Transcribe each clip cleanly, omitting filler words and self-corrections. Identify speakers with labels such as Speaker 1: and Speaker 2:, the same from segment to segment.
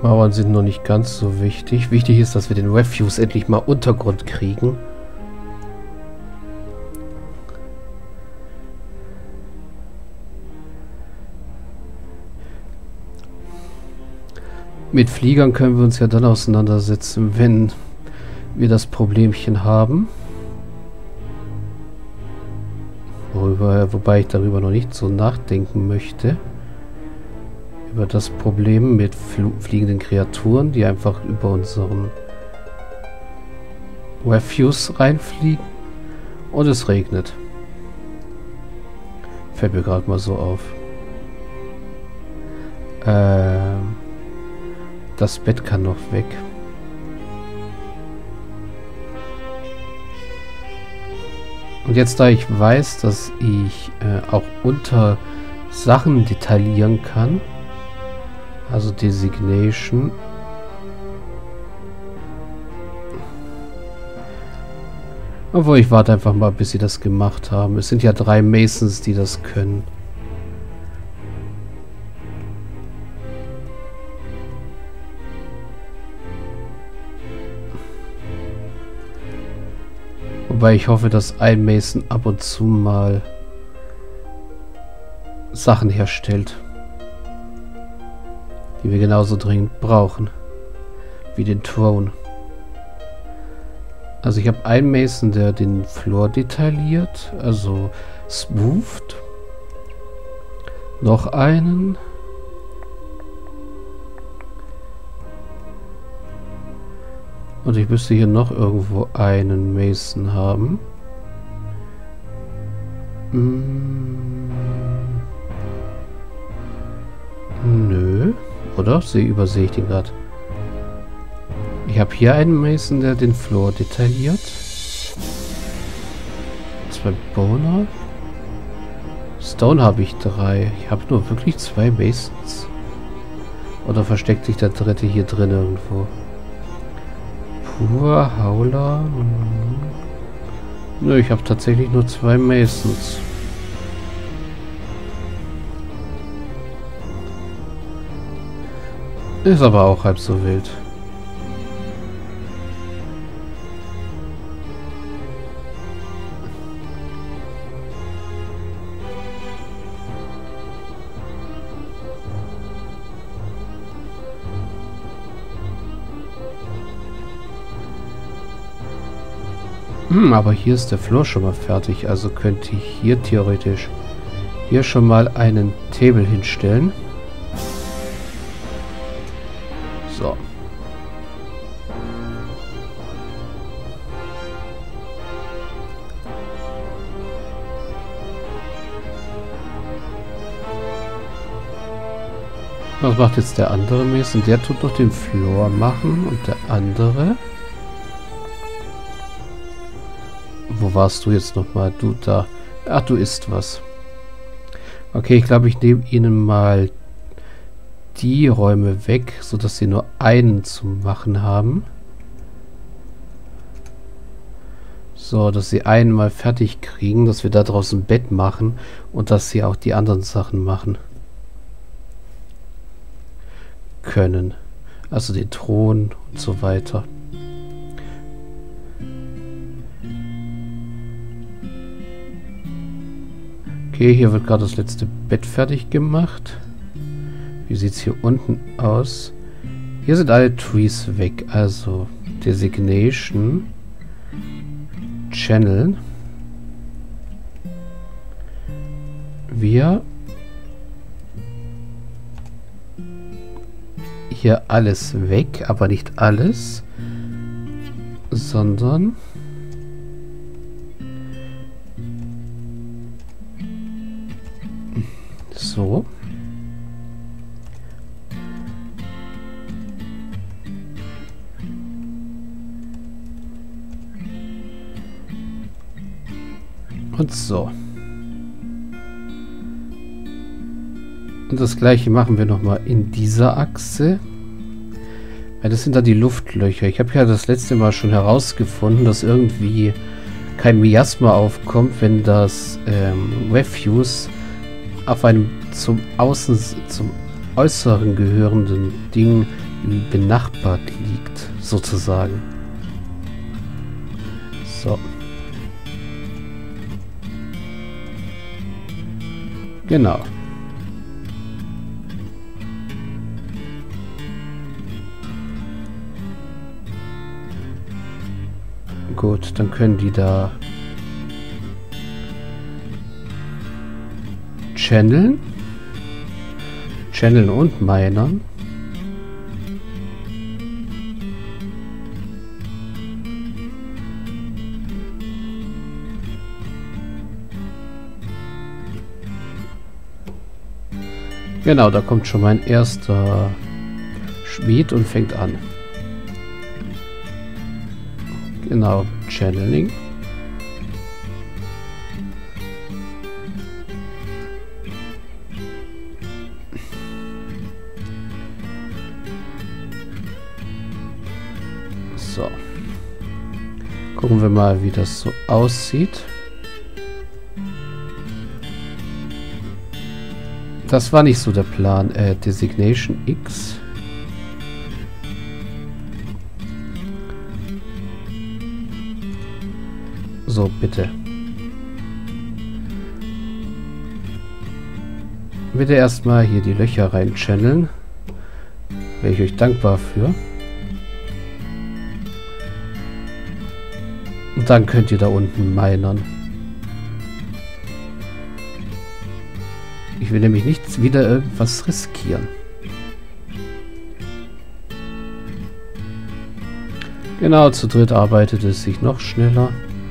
Speaker 1: Mauern sind noch nicht ganz so wichtig. Wichtig ist, dass wir den Refuse endlich mal Untergrund kriegen. Mit Fliegern können wir uns ja dann auseinandersetzen, wenn wir das Problemchen haben. Wobei ich darüber noch nicht so nachdenken möchte. Über das Problem mit fliegenden Kreaturen, die einfach über unseren Refuse reinfliegen. Und es regnet. Fällt mir gerade mal so auf. Das Bett kann noch weg. Und jetzt, da ich weiß, dass ich auch unter Sachen detaillieren kann, also Designation, obwohl ich warte einfach mal, bis sie das gemacht haben. Es sind ja 3 Masons, die das können. Wobei ich hoffe, dass ein Mason ab und zu mal Sachen herstellt, die wir genauso dringend brauchen, wie den Throne. Also ich habe einen Mason, der den Floor detailliert, also smoothed. Noch einen. Und ich müsste hier noch irgendwo einen Mason haben. Nö. Oder? Übersehe ich den gerade? Ich habe hier einen Mason, der den Floor detailliert. 2 Boner. Stone habe ich 3. Ich habe nur wirklich 2 Masons. Oder versteckt sich der dritte hier drin irgendwo? Pur, Hauler. Nö, ich habe tatsächlich nur 2 Masons. Ist aber auch halb so wild. Aber hier ist der Floor schon mal fertig, also könnte ich hier theoretisch hier schon mal einen Table hinstellen. So. Was macht jetzt der andere Mason? Der tut noch den Floor machen und der andere... Wo warst du jetzt nochmal? Du da. Ach, du isst was. Okay, ich glaube, ich nehme ihnen mal die Räume weg, sodass sie nur einen zum Machen haben. So, dass sie einen mal fertig kriegen, dass wir da draußen ein Bett machen und dass sie auch die anderen Sachen machen können. Also den Thron und so weiter. Okay, hier wird gerade das letzte Bett fertig gemacht. Wie sieht es hier unten aus? Hier sind alle Trees weg. Also Designation, Channel. Wir hier alles weg, aber nicht alles, sondern so. Und so. Und das gleiche machen wir nochmal in dieser Achse. Weil das sind da die Luftlöcher. Ich habe ja das letzte Mal schon herausgefunden, dass irgendwie kein Miasma aufkommt, wenn das Refuse auf einem zum Äußeren gehörenden Ding benachbart liegt, sozusagen. So. Genau. Gut, dann können die da channeln und minern. Genau, da kommt schon mein erster Schmied und fängt an. Genau, Channeling. So. Gucken wir mal, wie das so aussieht. Das war nicht so der Plan. Designation X. So, bitte. Bitte erstmal hier die Löcher rein channeln. Wäre ich euch dankbar für. Und dann könnt ihr da unten minern. Ich will nämlich nicht wieder irgendwas riskieren. Genau, zu dritt arbeitet es sich noch schneller.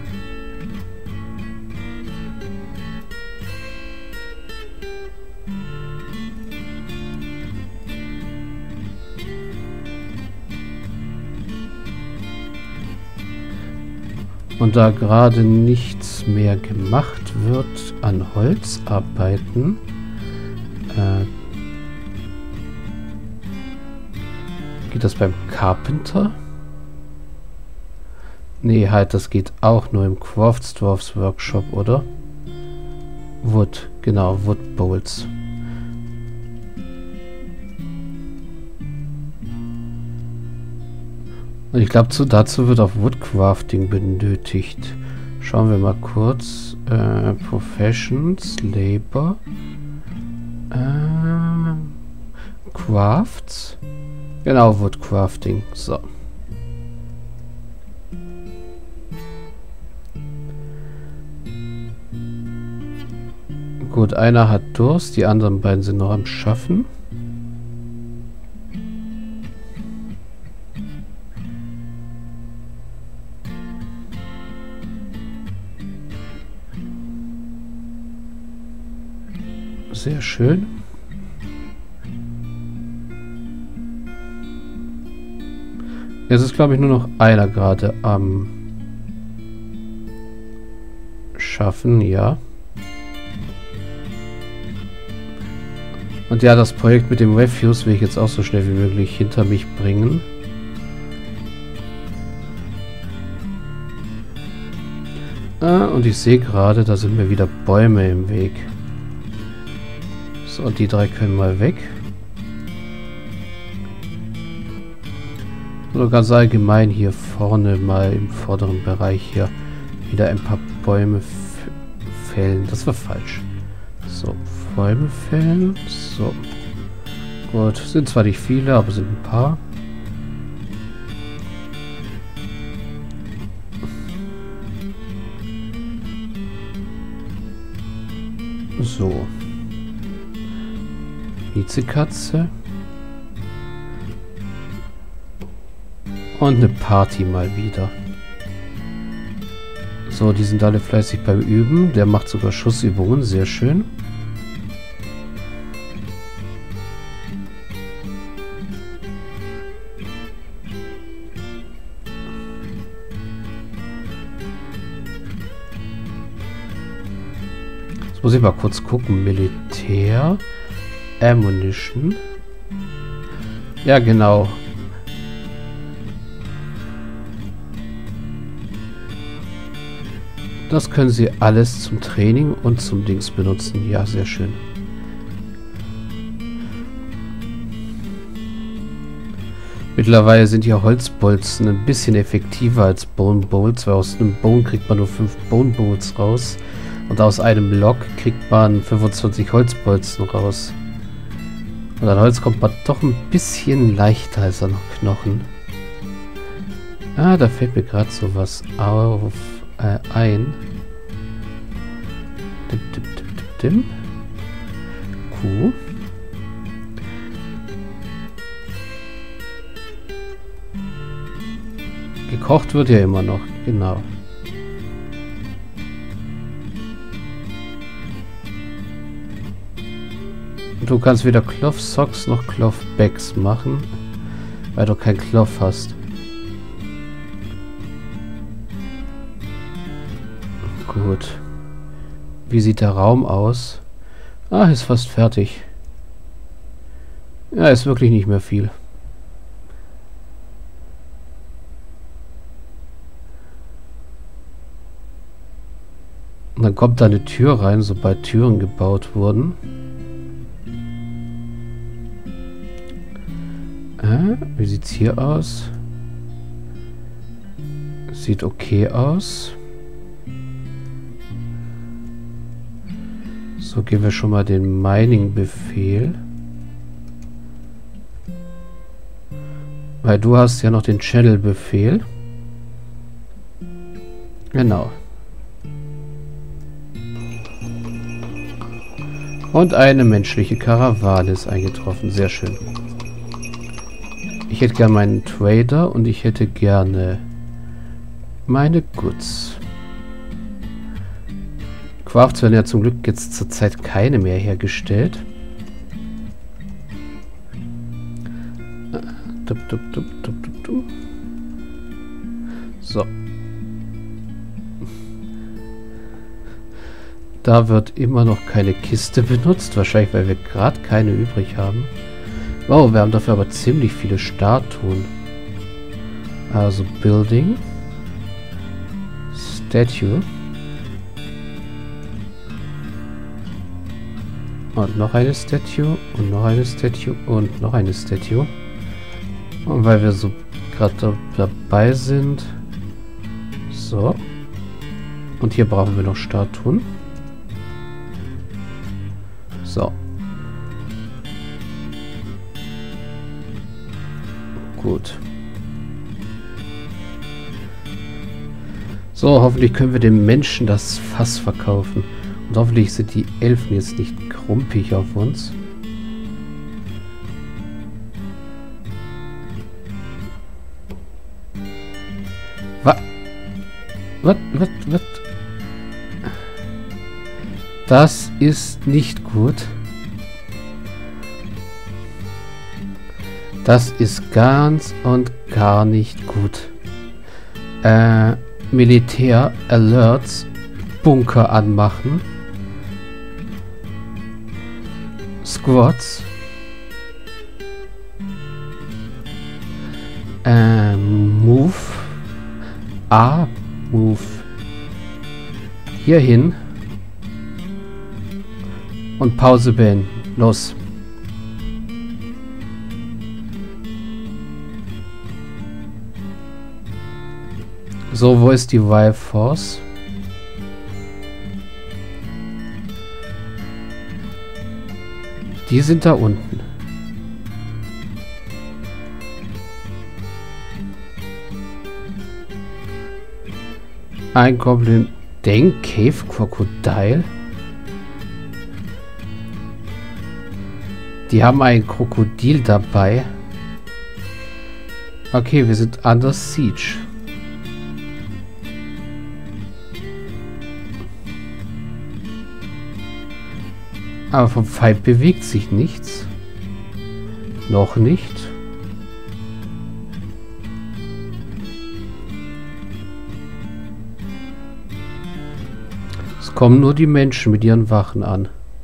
Speaker 1: Und da gerade nichts mehr gemacht wird an Holzarbeiten, geht das beim Carpenter? Nee, halt, das geht auch nur im Craftsdwarfs Workshop, oder? Wood, genau, Wood Bowls. Und ich glaube, dazu wird auch Woodcrafting benötigt. Schauen wir mal kurz. Professions, Labor. Crafts. Genau, Woodcrafting. So. Gut, einer hat Durst, die anderen beiden sind noch am Schaffen. Sehr schön. Jetzt ist, glaube ich, nur noch einer gerade am Schaffen, ja. Und ja, das Projekt mit dem Refuse will ich jetzt auch so schnell wie möglich hinter mich bringen. Und ich sehe gerade, da sind mir wieder Bäume im Weg. So, und die drei können mal weg. Oder ganz allgemein hier vorne mal im vorderen Bereich hier wieder ein paar Bäume fällen. Das war falsch. So, Bäume fällen. So. Gut, sind zwar nicht viele, aber sind ein paar. So. Miezekatze. Und eine Party mal wieder. So, die sind alle fleißig beim Üben. Der macht sogar Schussübungen. Sehr schön. Jetzt muss ich mal kurz gucken. Militär. Ammunition. Ja, genau. Das können Sie alles zum Training und zum Dings benutzen. Ja, sehr schön. Mittlerweile sind ja Holzbolzen ein bisschen effektiver als Bone Bolts, weil aus einem Bone kriegt man nur 5 Bone Bolts raus. Und aus einem Block kriegt man 25 Holzbolzen raus. Und an Holz kommt man doch ein bisschen leichter als an Knochen. Ah, da fällt mir gerade sowas ein. Kuh. Gekocht wird ja immer noch, genau. Du kannst weder Cloth Socks noch Cloth Bags machen, weil du kein Cloth hast. Gut. Wie sieht der Raum aus? Ah, ist fast fertig. Ja, ist wirklich nicht mehr viel. Und dann kommt da eine Tür rein, sobald Türen gebaut wurden. Wie sieht's hier aus? Sieht okay aus. So, geben wir schon mal den Mining-Befehl. Weil du hast ja noch den Channel-Befehl. Genau. Und eine menschliche Karawane ist eingetroffen. Sehr schön. Ich hätte gerne meinen Trader und ich hätte gerne meine Goods. Crafts werden ja zum Glück jetzt zurzeit keine mehr hergestellt. So. Da wird immer noch keine Kiste benutzt. Wahrscheinlich, weil wir gerade keine übrig haben. Wow, wir haben dafür aber ziemlich viele Statuen. Also Building. Statue. Und noch eine Statue. Und noch eine Statue. Und noch eine Statue. Und weil wir so gerade dabei sind. So. Und hier brauchen wir noch Statuen. So. Gut. So, hoffentlich können wir dem Menschen das Fass verkaufen. Und hoffentlich sind die Elfen jetzt nicht krumpig auf uns. Was? Das ist nicht gut. Das ist ganz und gar nicht gut. Militär Alerts Bunker anmachen. Squads. Move. Move. Hierhin. Und Pause beenden. Los. So, wo ist die Wild Force? Die sind da unten. Ein Goblin. Den Cave Crocodile. Die haben ein Krokodil dabei. Okay, wir sind under siege. Aber vom Feind bewegt sich nichts. Noch nicht. Es kommen nur die Menschen mit ihren Wachen an.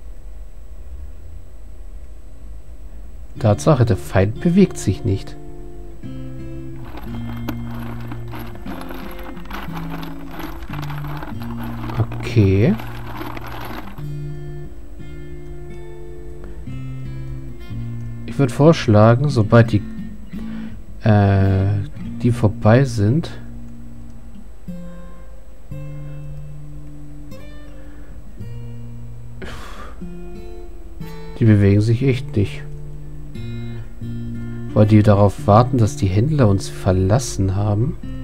Speaker 1: Tatsache, der Feind bewegt sich nicht. Okay. Ich würde vorschlagen, sobald die die vorbei sind. Die bewegen sich echt nicht. Weil die darauf warten, dass die Händler uns verlassen haben.